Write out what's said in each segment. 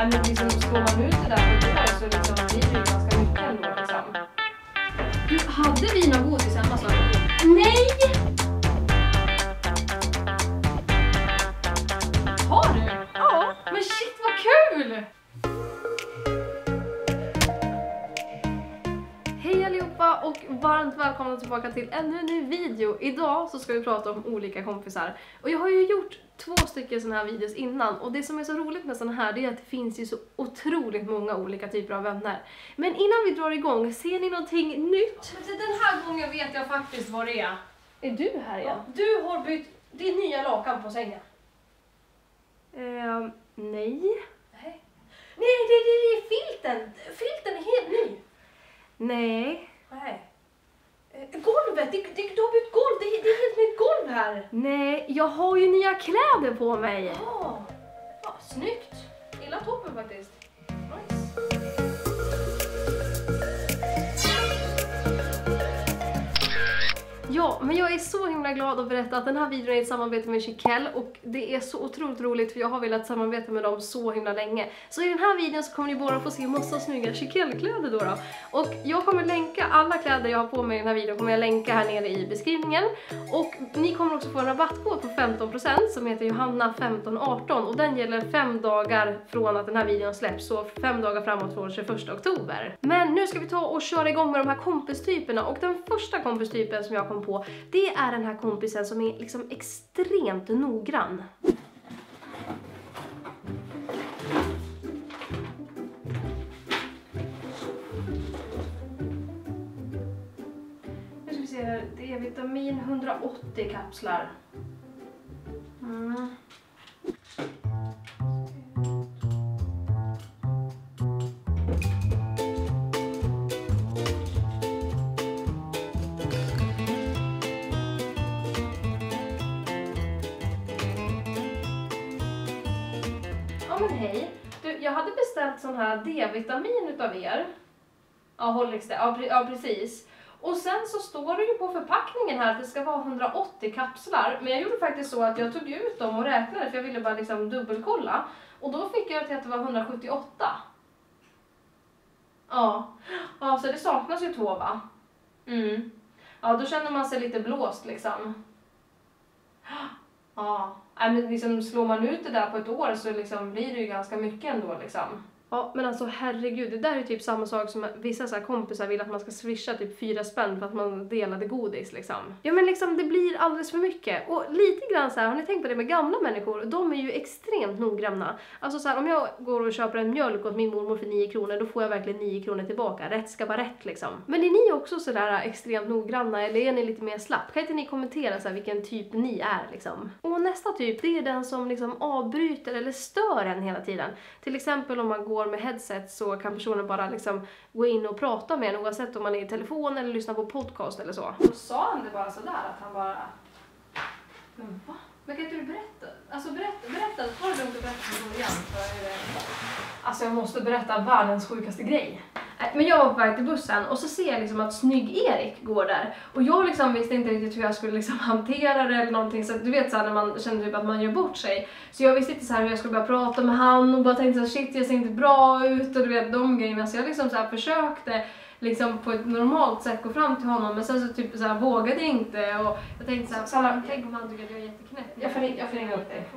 men liksom slår man ut det där på år så liksom blir det ju ganska mycket ändå liksom. Du, hade vin och godis hemma sa du? Nej! Har du? Ja. Men shit vad kul! Hej allihopa och varmt välkomna tillbaka till ännu en ny video. Idag så ska vi prata om olika kompisar. Och jag har ju gjort 2 stycken såna här videos innan. Och det som är så roligt med såna här det är att det finns ju så otroligt många olika typer av vänner. Men innan vi drar igång, ser ni någonting nytt? Den här gången vet jag faktiskt vad det är. Är du här igen? Ja, du har bytt din nya lakan på sängen. Nej. Nej, det är filten. Filten är helt ny. Nej. Golvet, du har bytt golv, det är helt nytt golv här. Nej, jag har ju nya kläder på mig. Ja, snyggt. Gillar toppen faktiskt. Nice. Ja, men jag är så himla glad att berätta att den här videon är ett samarbete med Chiquelle och det är så otroligt roligt för jag har velat samarbeta med dem så himla länge. Så i den här videon så kommer ni bara få se massa snygga Chiquelle-kläder då. Och jag kommer länka alla kläder jag har på mig i den här videon kommer jag länka här nere i beskrivningen. Och ni kommer också få en rabattkod på 15% som heter Johanna1518 och den gäller 5 dagar från att den här videon släpps, så 5 dagar framåt från 21 oktober. Men nu ska vi ta och köra igång med de här kompistyperna och den första kompistypen som jag kom på, det är den här kompisen som är liksom extremt noggrann. Nu ska vi se här, det är vitamin 180 kapslar. Ja men hej, du, jag hade beställt sån här D-vitamin utav er. Ja, Hållix det. Ja, precis. Och sen så står det ju på förpackningen här att det ska vara 180 kapslar. Men jag gjorde faktiskt så att jag tog ut dem och räknade för jag ville bara liksom dubbelkolla. Och då fick jag till att det var 178. Ja, så det saknas ju 2 va? Ja, då känner man sig lite blåst liksom. Ja, men liksom slår man ut det där på ett år så liksom blir det ju ganska mycket ändå liksom. Ja, men alltså herregud, det där är typ samma sak som vissa så här kompisar vill att man ska swisha typ 4 spänn för att man delade godis liksom. Ja men liksom det blir alldeles för mycket. Och lite grann så här, har ni tänkt på det med gamla människor? De är ju extremt noggranna. Alltså så här, om jag går och köper en mjölk åt min mormor för 9 kronor, då får jag verkligen 9 kronor tillbaka. Rätt ska vara rätt liksom. Men är ni också så där extremt noggranna eller är ni lite mer slapp? Kan inte ni kommentera så här vilken typ ni är liksom? Och nästa typ, det är den som liksom avbryter eller stör en hela tiden. Till exempel om man går med headset så kan personen bara liksom gå in och prata med en oavsett om man är i telefon eller lyssnar på podcast eller så. Då sa han det bara sådär att han bara... Men va? Men kan inte du berätta? Alltså berätta. Har du inte berättat från början? Alltså jag måste berätta världens sjukaste grej. Men jag var på väg till bussen och så ser jag liksom att Snygg-Erik går där. Och jag liksom visste inte riktigt hur jag skulle liksom hantera det eller någonting. Så du vet så här, när man känner typ att man gör bort sig. Så jag visste inte så här hur jag skulle börja prata med han och bara tänkte så shit jag ser inte bra ut och du vet de grejerna. Så jag liksom så här försökte liksom på ett normalt sätt gå fram till honom. Men sen så typ så här vågade jag inte och jag tänkte så här, tänk om han tycker att jag är jätteknäpp. Jag får ringa upp dig.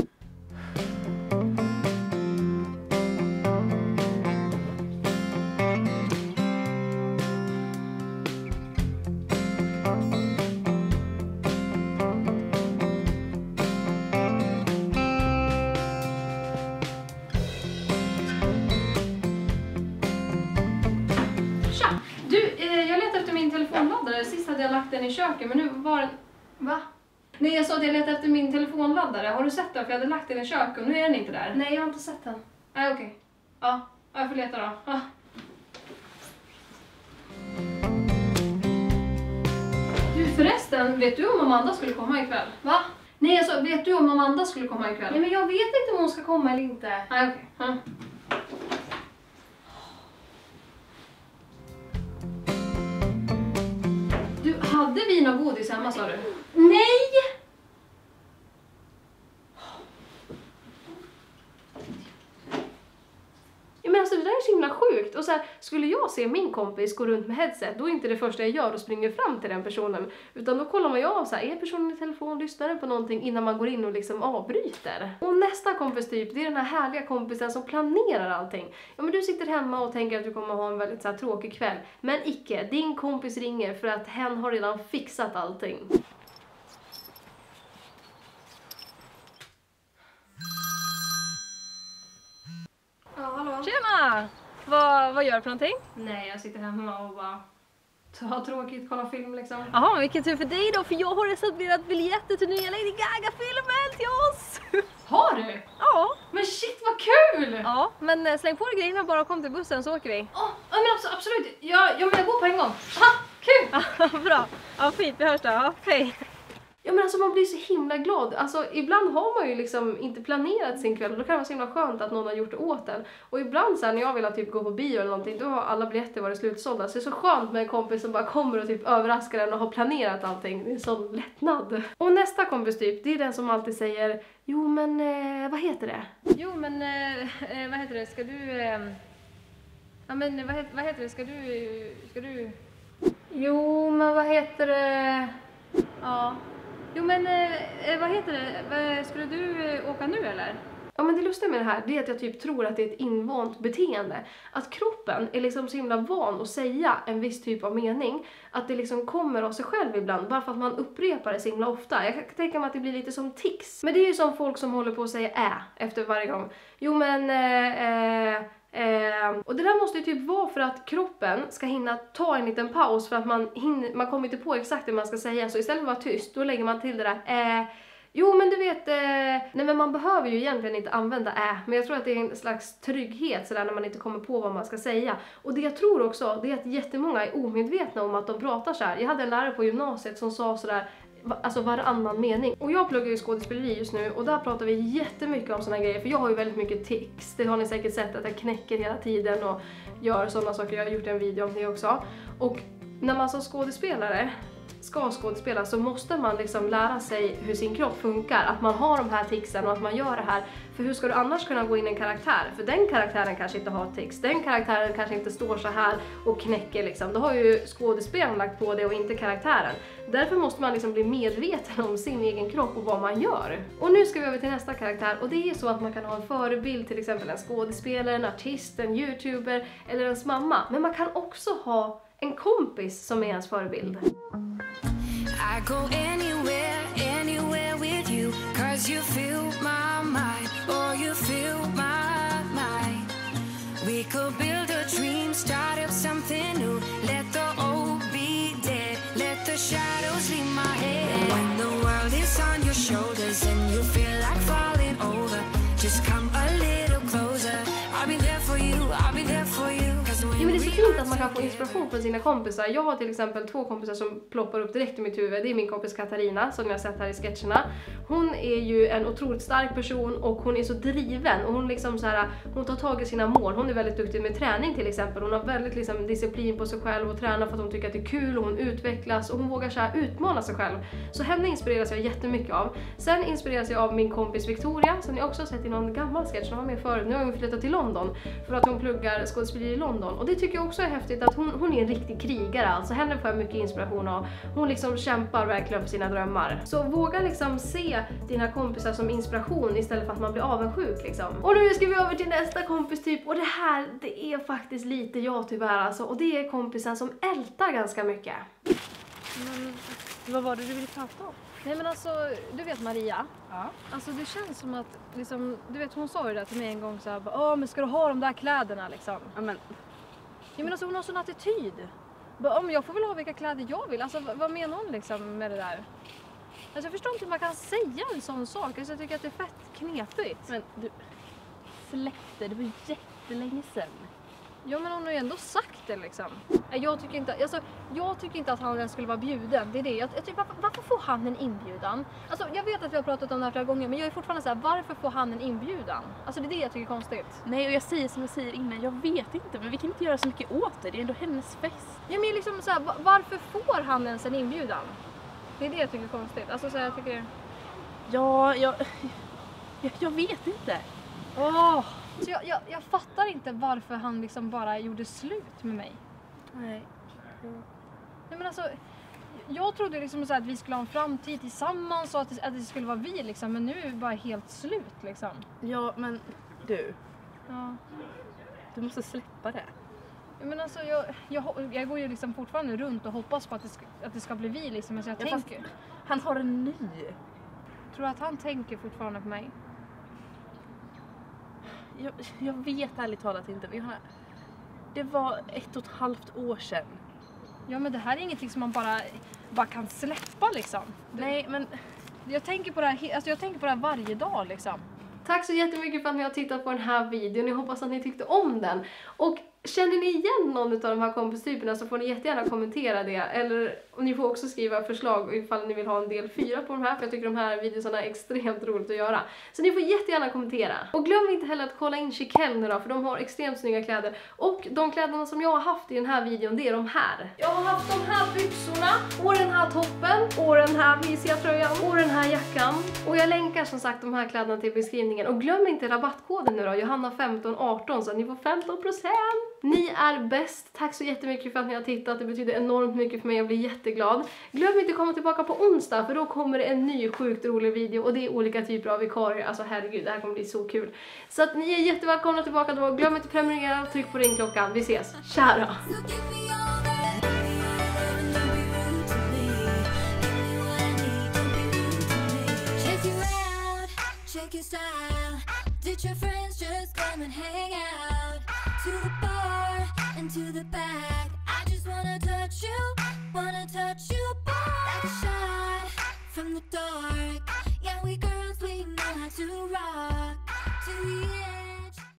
Sist hade jag lagt den i köket, men nu var den... Va? Nej, jag sa att jag letade efter min telefonladdare. Har du sett den? För jag hade lagt den i köket och nu är den inte där. Nej, jag har inte sett den. Nej, okej. Ja, jag får leta då. Ja. Du förresten, vet du om Amanda skulle komma ikväll? Va? Nej, jag sa, vet du om Amanda skulle komma ikväll? Nej, men jag vet inte om hon ska komma eller inte. Nej, okej. Ja. Hade vin och godis hemma sa du? Nej! himla sjukt. Och så här, skulle jag se min kompis gå runt med headset, då är inte det första jag gör och springer fram till den personen. Utan då kollar man ju av så här, är personen i telefon, lyssnar den på någonting innan man går in och liksom avbryter. Och nästa kompis typ, det är den här härliga kompisen som planerar allting. Ja, men du sitter hemma och tänker att du kommer ha en väldigt så här tråkig kväll. Men icke, din kompis ringer för att hen har redan fixat allting. Ja, hallå. Tjena! Vad gör du för någonting? Nej, jag sitter hemma och bara har tråkigt, kolla film liksom. Jaha, vilken tur för dig då, för jag har reserverat biljetter till nya Lady Gaga-filmen till oss! Har du? Ja. Men shit, vad kul! Ja, men släng på dig grejerna bara och kom till bussen så åker vi. Ja, men absolut. Men jag går på en gång. Kul! Bra. Ja, fint, vi hörs då. Ja, hej. Ja, men alltså man blir så himla glad. Alltså ibland har man ju liksom inte planerat sin kväll och då kan det vara så himla skönt att någon har gjort det åt en. Och ibland så här, när jag vill typ gå på bio eller någonting, då har alla biljetter varit slutsålda. Så det är så skönt med en kompis som bara kommer och typ överraskar en och har planerat allting. Det är en sån lättnad. Och nästa kompis typ, det är den som alltid säger, jo men vad heter det? Jo men vad heter det, ska du ja men vad heter det, ska du Jo men vad heter det? Ja. Jo men vad heter det? Skulle du åka nu eller? Ja, men det lustiga med det här, det är att jag typ tror att det är ett invant beteende. Att kroppen är liksom så himla van att säga en viss typ av mening. Att det liksom kommer av sig själv ibland, bara för att man upprepar det så himla ofta. Jag kan tänka mig att det blir lite som tics. Men det är ju som folk som håller på att säga efter varje gång. Jo men och det där måste ju typ vara för att kroppen ska hinna ta en liten paus för att man kommer inte på exakt det man ska säga. Så istället för att vara tyst, då lägger man till det där jo men du vet, nej men man behöver ju egentligen inte använda men jag tror att det är en slags trygghet sådär när man inte kommer på vad man ska säga. Och det jag tror också, det är att jättemånga är omedvetna om att de pratar så här. Jag hade en lärare på gymnasiet som sa sådär, alltså varannan mening. Och jag pluggar ju skådespeleri just nu och där pratar vi jättemycket om såna grejer. För jag har ju väldigt mycket tics. Det har ni säkert sett att jag knäcker hela tiden och gör sådana saker. Jag har gjort en video om det också. Och när man som skådespelare ska skådespela så måste man liksom lära sig hur sin kropp funkar. Att man har de här ticsen och att man gör det här. För hur ska du annars kunna gå in i en karaktär? För den karaktären kanske inte har tics. Den karaktären kanske inte står så här och knäcker liksom. Då har ju skådespelaren lagt på det och inte karaktären. Därför måste man liksom bli medveten om sin egen kropp och vad man gör. Och nu ska vi över till nästa karaktär. Och det är så att man kan ha en förebild, till exempel en skådespelare, en artist, en youtuber eller ens mamma. Men man kan också ha en kompis som är ens förebild. I go anywhere with you, 'cause you fill my mind, or you fill my mind. We could build a dream, start up something new, let the old be dead, let the shadows leave my head. When the world is on your shoulders and you feel like falling over, just come a little closer, I'll be there for you, I'll be there for you. Jo, men det är så fint att man kan få inspiration från sina kompisar. Jag har till exempel 2 kompisar som ploppar upp direkt i mitt huvud. Det är min kompis Katarina som ni har sett här i sketcherna. Hon är ju en otroligt stark person och hon är så driven. Och hon liksom så här, hon tar tag i sina mål. Hon är väldigt duktig med träning till exempel. Hon har väldigt liksom disciplin på sig själv och tränar för att hon tycker att det är kul och hon utvecklas och hon vågar så här utmana sig själv. Så henne inspireras jag jättemycket av. Sen inspireras jag av min kompis Victoria som ni också har sett i någon gammal sketch som var med förut. Nu har hon flyttat till London för att hon pluggar skådespeleri i London. Och det tycker jag också är häftigt att hon är en riktig krigare, alltså henne får jag mycket inspiration av. Hon liksom kämpar verkligen för sina drömmar. Så våga liksom se dina kompisar som inspiration istället för att man blir avundsjuk liksom. Och nu ska vi över till nästa kompis typ, och det här, det är faktiskt lite jag tyvärr alltså. Och det är kompisen som ältar ganska mycket. Men vad var det du ville prata om? Nej men alltså, du vet Maria? Ja. Alltså det känns som att, liksom, du vet hon sa ju det till mig en gång så här, åh men ska du ha de där kläderna liksom? Ja, men alltså hon har sån attityd. Bara, jag får väl ha vilka kläder jag vill, alltså vad menar hon liksom med det där? Alltså jag förstår inte hur man kan säga en sån sak, alltså jag tycker att det är fett knepigt. Men du, släppte, det var jättelänge sedan. Ja men hon har ju ändå sagt det liksom. Jag tycker inte att han skulle vara bjuden, det är det. Jag tycker, varför får han en inbjudan? Alltså jag vet att vi har pratat om det här flera gånger, men jag är fortfarande så här, varför får han en inbjudan? Alltså det är det jag tycker är konstigt. Nej, och jag säger som jag säger innan, jag vet inte, men vi kan inte göra så mycket åt det. Det är ändå hennes fest. Ja men liksom så här, varför får han ens en inbjudan? Det är det jag tycker är konstigt. Alltså så här, jag tycker... Ja, jag vet inte. Så jag fattar inte varför han liksom bara gjorde slut med mig. Nej. Nej men alltså, jag trodde liksom så att vi skulle ha en framtid tillsammans och att det skulle vara vi liksom. Men nu är vi bara helt slut liksom. Ja, men du. Ja. Du måste släppa det. Men alltså jag går ju liksom fortfarande runt och hoppas på att det ska bli vi liksom. Alltså jag tänker... Han har en ny. Tror du att han tänker fortfarande på mig? Jag vet ärligt talat inte. Det var 1,5 år sedan. Ja men det här är ingenting som man bara kan släppa liksom. Nej men jag tänker på det här, alltså jag tänker på det här varje dag liksom. Tack så jättemycket för att ni har tittat på den här videon. Jag hoppas att ni tyckte om den. Och känner ni igen någon av de här kompistyperna så får ni jättegärna kommentera det. Eller ni får också skriva förslag ifall ni vill ha en del 4 på de här. För jag tycker de här videorna är extremt roligt att göra. Så ni får jättegärna kommentera. Och glöm inte heller att kolla in Chiquelle nu då. För de har extremt snygga kläder. Och de kläderna som jag har haft i den här videon, det är de här. Jag har haft de här byxorna. Och den här toppen. Och den här mysiga tröjan. Och den här jackan. Och jag länkar som sagt de här kläderna till beskrivningen. Och glöm inte rabattkoden nu då. Johanna1518 så att ni får 15%. Ni är bäst. Tack så jättemycket för att ni har tittat. Det betyder enormt mycket för mig. Jag blir jätteglad. Glöm inte att komma tillbaka på onsdag. För då kommer det en ny sjukt rolig video. Och det är olika typer av vikarier. Alltså herregud, det här kommer bli så kul. Så att ni är jättevälkomna tillbaka då. Glöm inte att prenumerera och tryck på ringklockan. Vi ses. Tja! Check your style. Did your friends just come and hang out? To the bar and to the back. I just wanna touch you, boy. Like a shot from the dark. Yeah, we girls, we know how to rock.